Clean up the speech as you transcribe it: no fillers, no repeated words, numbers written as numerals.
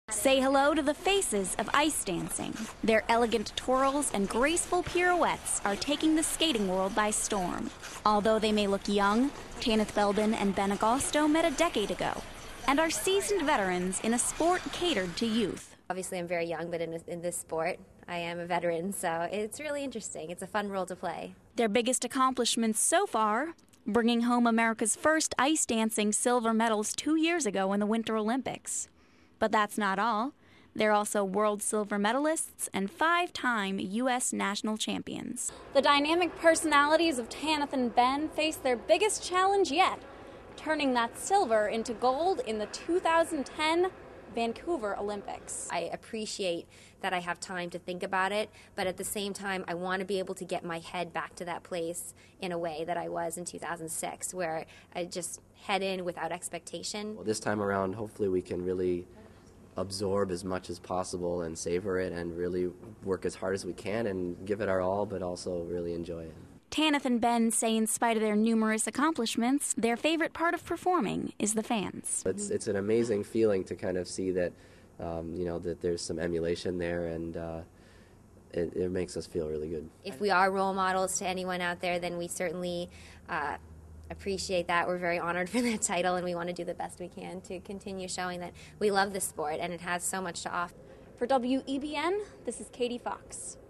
Say hello to the faces of ice dancing. Their elegant twirls and graceful pirouettes are taking the skating world by storm. Although they may look young, Tanith, Belbin, and Ben Agosto met a decade ago and are seasoned veterans in a sport catered to youth. Obviously, I'm very young, but in this sport, I am a veteran, so it's really interesting. It's a fun role to play. Their biggest accomplishments so far: bringing home America's first ice dancing silver medals 2 years ago in the Winter Olympics. But that's not all. They're also world silver medalists and 5-time U.S. national champions. The dynamic personalities of Tanith and Ben face their biggest challenge yet: turning that silver into gold in the 2010 Vancouver Olympics. I appreciate that I have time to think about it, but at the same time, I want to be able to get my head back to that place in a way that I was in 2006, where I just head in without expectation. Well, this time around, hopefully we can really absorb as much as possible and savor it and really work as hard as we can and give it our all, but also really enjoy it. Tanith and Ben say in spite of their numerous accomplishments, their favorite part of performing is the fans. It's an amazing feeling to kind of see that, that there's some emulation there, and it makes us feel really good. If we are role models to anyone out there, then we certainly appreciate that. We're very honored for that title, and we want to do the best we can to continue showing that we love this sport and it has so much to offer. For WEBN, this is Katie Fox.